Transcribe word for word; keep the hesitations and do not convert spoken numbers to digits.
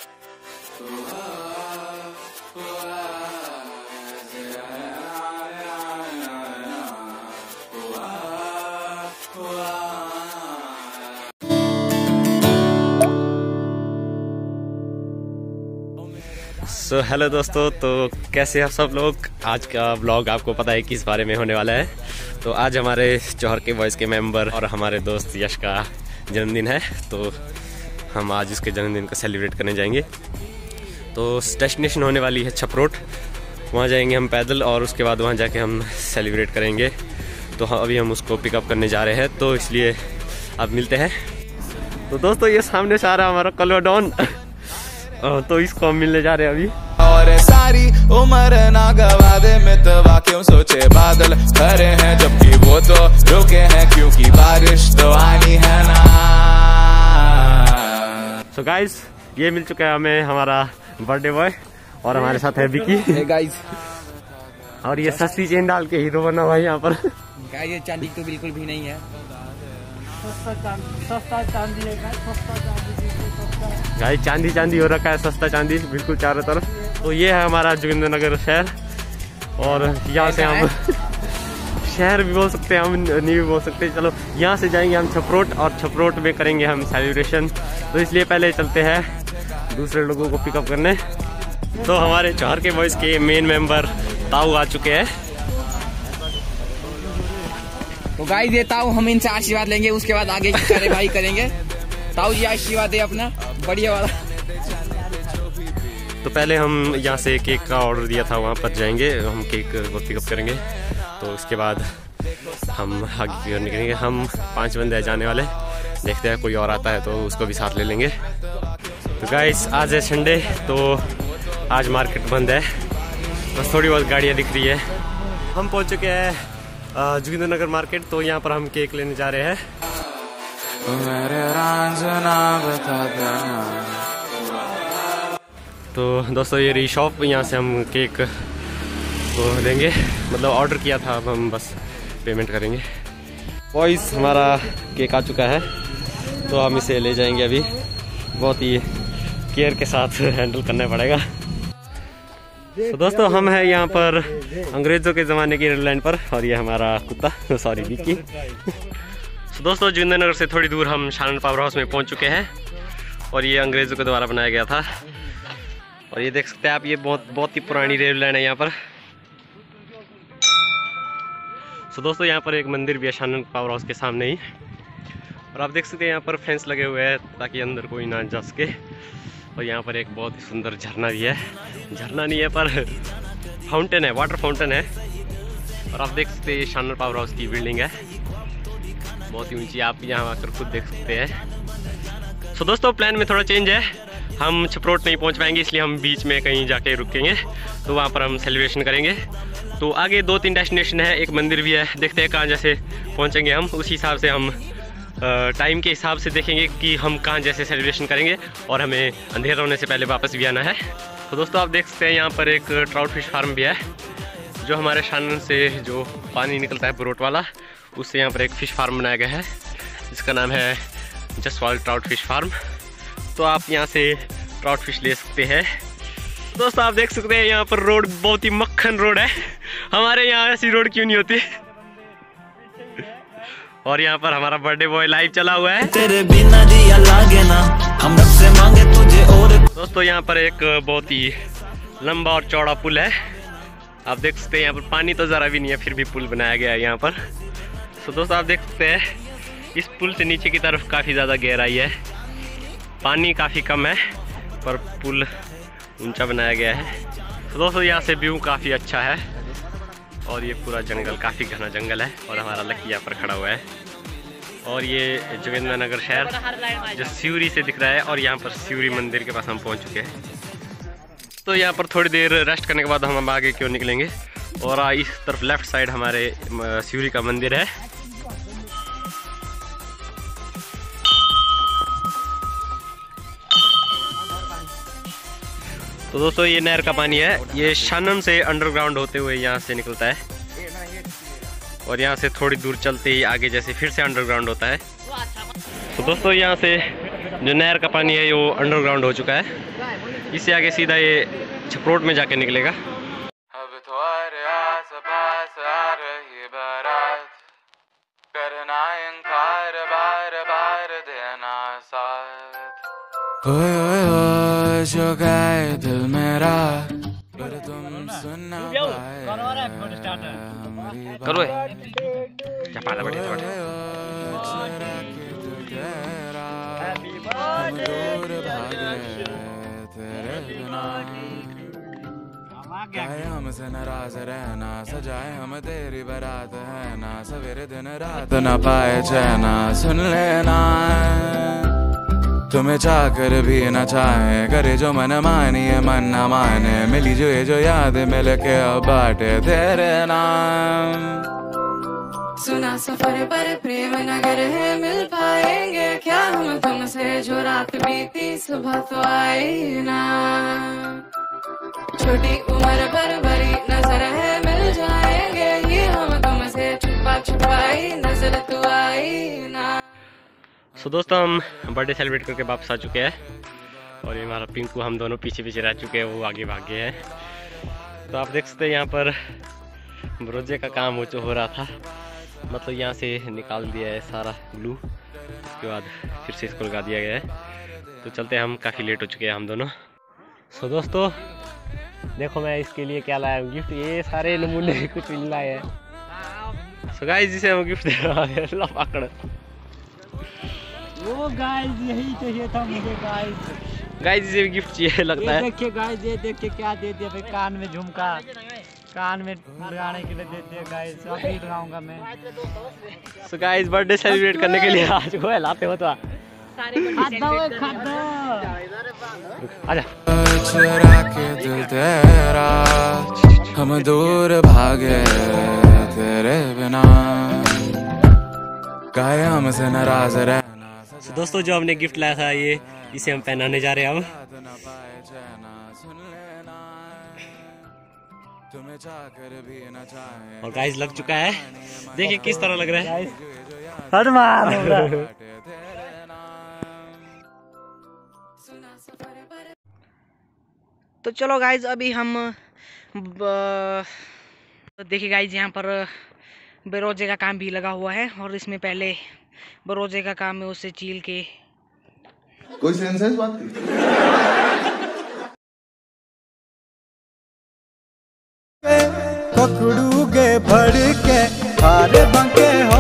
So hello दोस्तों, तो कैसे हैं सब लोग। आज का ब्लॉग आपको पता है किस बारे में होने वाला है। तो आज हमारे जौहर के बॉयज़ के मेंबर और हमारे दोस्त यश का जन्मदिन है, तो हम आज उसके जन्मदिन को सेलिब्रेट करने जाएंगे। तो डेस्टिनेशन होने वाली है छपरोट, वहाँ जाएंगे हम पैदल और उसके बाद वहाँ जाके हम सेलिब्रेट करेंगे। तो अभी हम उसको पिकअप करने जा रहे हैं, तो इसलिए अब मिलते हैं। तो दोस्तों ये सामने से आ रहा है हमारा कलवाडॉन, तो इसको हम मिलने जा रहे हैं अभी। और सारी उम्र ना गवा दे मितवा, क्यों सोचे बादल खड़े हैं जबकि वो तो रुके हैं, क्योंकि बारिश तो आनी है ना। सो so गाइस, ये मिल चुका है हमें हमारा बर्थडे बॉय और हमारे साथ है विकी। hey गाइस, और ये सस्ती चेन डाल के हीरो बना हुआ है यहाँ पर। गाइस ये चांदी तो बिल्कुल भी नहीं है, सस्ता चांदी सस्ता चांदी है गाइस, सस्ता चांदी सस्ता। गाइस चांदी चांदी हो रखा है, सस्ता चांदी बिल्कुल चारों तरफ। तो ये है हमारा जोगिंद्रनगर शहर, और यहाँ से हम शहर भी बोल सकते हैं, हम नहीं भी बोल सकते। चलो यहाँ से जाएंगे हम छपरोट, और छपरोट में करेंगे हम सेलिब्रेशन। तो इसलिए पहले चलते हैं दूसरे लोगों को पिकअप करने। तो हमारे जौहर के बॉयज़ के मेन मेंबर ताऊ आ चुके हैं। तो गाइस ये ताऊ हम इनसे आशीर्वाद लेंगे, उसके बाद आगे की कार्यवाही करेंगे। ताऊ जी आशीर्वाद दे अपना बढ़िया वाला। तो पहले हम यहाँ से केक का ऑर्डर दिया था, वहाँ पर जाएंगे, हम केक को पिकअप करेंगे। तो उसके बाद हम आगे की निकलेंगे। हम पांच बंदे जाने वाले, देखते हैं कोई और आता है तो उसको भी साथ ले लेंगे। तो गाइस आज है संडे, तो आज मार्केट बंद है, बस थोड़ी बहुत गाड़ियाँ दिख रही है। हम पहुँच चुके हैं जोगिंद्रनगर मार्केट, तो यहाँ पर हम केक लेने जा रहे हैं। तो दोस्तों ये रही शॉप, यहाँ से हम केक को लेंगे, मतलब ऑर्डर किया था, अब हम बस पेमेंट करेंगे। बॉयज़ हमारा केक आ चुका है, तो हम इसे ले जाएंगे। अभी बहुत ही केयर के साथ हैंडल करना पड़ेगा। तो दोस्तों हम हैं यहाँ पर अंग्रेज़ों के ज़माने की रेल लाइन पर, और ये हमारा कुत्ता सॉरी विकी। तो दोस्तों जोगिंद्रनगर से थोड़ी दूर हम शानन पावर हाउस में पहुँच चुके हैं, और ये अंग्रेज़ों के द्वारा बनाया गया था। और ये देख सकते हैं आप, ये बहुत बहुत ही पुरानी रेल लाइन है यहाँ पर। तो दोस्तों यहाँ पर एक मंदिर भी है शानन पावर हाउस के सामने ही, और आप देख सकते हैं यहाँ पर फेंस लगे हुए हैं ताकि अंदर कोई ना जा सके। और यहाँ पर एक बहुत ही सुंदर झरना भी है, झरना नहीं है पर फाउंटेन है, वाटर फाउंटेन है। और आप देख सकते हैं ये शानन पावर हाउस की बिल्डिंग है, बहुत ही ऊंची, आप यहाँ आकर खुद देख सकते हैं। तो दोस्तों प्लान में थोड़ा चेंज है, हम छपरोट नहीं पहुँच पाएंगे, इसलिए हम बीच में कहीं जाके रुकेंगे, तो वहाँ पर हम सेलिब्रेशन करेंगे। तो आगे दो तीन डेस्टिनेशन है, एक मंदिर भी है, देखते हैं कहाँ जैसे पहुँचेंगे हम, उसी हिसाब से हम टाइम के हिसाब से देखेंगे कि हम कहाँ जैसे सेलिब्रेशन करेंगे, और हमें अंधेरा होने से पहले वापस भी आना है। तो दोस्तों आप देख सकते हैं यहाँ पर एक ट्राउट फिश फार्म भी है, जो हमारे शानन से जो पानी निकलता है ब्रोट वाला, उससे यहाँ पर एक फ़िश फार्म बनाया गया है, जिसका नाम है जसवाल ट्राउट फिश फार्म। तो आप यहाँ से ट्राउट फिश ले सकते हैं। दोस्तों आप देख सकते हैं यहाँ पर रोड बहुत ही मक्खन रोड है, हमारे यहाँ ऐसी रोड क्यों नहीं होती। और यहाँ पर हमारा बर्थडे बॉय लाइव चला हुआ है। तेरे बिना जिया लागे ना, हम रब से मांगे तुझे। और दोस्तों यहाँ पर एक बहुत ही लंबा और चौड़ा पुल है, आप देख सकते हैं यहाँ पर पानी तो ज़रा भी नहीं है, फिर भी पुल बनाया गया है यहाँ पर। तो दोस्तों आप देख सकते हैं इस पुल से नीचे की तरफ काफ़ी ज़्यादा गहराई है, पानी काफ़ी कम है, पर पुल ऊंचा बनाया गया है। तो दोस्तों यहाँ से व्यू काफ़ी अच्छा है, और ये पूरा जंगल काफ़ी घना जंगल है, और हमारा लकी यहाँ पर खड़ा हुआ है। और ये जोगिंद्रनगर शहर जो सिवरी से दिख रहा है, और यहाँ पर सिवरी मंदिर के पास हम पहुँच चुके हैं। तो यहाँ पर थोड़ी देर रेस्ट करने के बाद हम आगे क्यों निकलेंगे, और इस तरफ लेफ्ट साइड हमारे सिवरी का मंदिर है। तो दोस्तों ये नहर का पानी है, ये शानन से अंडरग्राउंड होते हुए यहाँ से निकलता है, और यहाँ से थोड़ी दूर चलते ही आगे जैसे फिर से अंडरग्राउंड होता है। तो दोस्तों यहाँ से जो नहर का पानी है वो अंडरग्राउंड हो चुका है। इससे आगे सीधा ये छपरोट में जाके निकलेगा। अब तुम्हारे आस पास आ रही बारात, करना इनकार बार बार देना साथ। ओए ओए ओए जो गए दिल मेरा, पर तुम सुनना पाए करो चपाटा बढ़िया चपाटा। गाए हमसे नाराज रहना, सजाए हम तेरी बारात है ना, सवेरे दिन रात न पाए चैना। सुन लेना तुम्हें चाहकर भी न चाहे, करे जो मन मानिए मन न माने, मिली जो ये जो याद मिल के अब बाटे तेरे नाम। सुना सफर पर प्रेम नगर है, मिल पाएंगे क्या हम तुमसे, जो रात बीती सुबह तो आई ना। छोटी उम्र पर बड़ी नजर है, मिल जाएंगे ये हम तुमसे, छुपा छुपाई नजर तो आई ना। सो दोस्तों हम बर्थडे सेलिब्रेट करके वापस आ चुके हैं और ये हमारा पिंकू, हम दोनों पीछे पीछे रह चुके हैं, वो आगे भाग गए हैं। तो आप देख सकते हैं यहाँ पर ब्रोजे का काम हो हो रहा था, मतलब यहाँ से निकाल दिया है सारा ग्लू, उसके बाद फिर से इसको लगा दिया गया है। तो चलते हैं, हम काफ़ी लेट हो चुके हैं हम दोनों। सो दोस्तों देखो मैं इसके लिए क्या लाया हूँ गिफ्ट, ये सारे नमूने कुछ मिल रहा है। सो गाइस जिसे हम गिफ्ट दे रहा है पकड़। वो गाइस यही चाहिए था मुझे गाइस। गाइस जिसे भी गिफ्ट चाहिए लगता है। देखिए गाइस, ये देखिए क्या दे दिया भाई, कान में झुमका, कान में लगाने के लिए दे दिया गाइस, अभी लगाऊंगा मैं। सो गाइस बर्थडे सेलिब्रेट करने के लिए आज को है लाते हो तो खाता हुए खाता आजा। चुरा के दिल तेरा हम दूर भागे तेरे बिना, गाए हमसे नाराज रहना। so, दोस्तों जो हमने गिफ्ट लाया था ये इसे हम पहनाने जा रहे हैं अब। और गाइस लग चुका है, देखिए किस तरह लग रहा है। तो चलो गाइज अभी हम देखिए गाइज यहाँ पर बरोजे का काम भी लगा हुआ है और इसमें पहले बरोजे का काम है उससे चील के कोई सेंस है इस बात की? पकड़ूगे भड़ के हारे बंके हो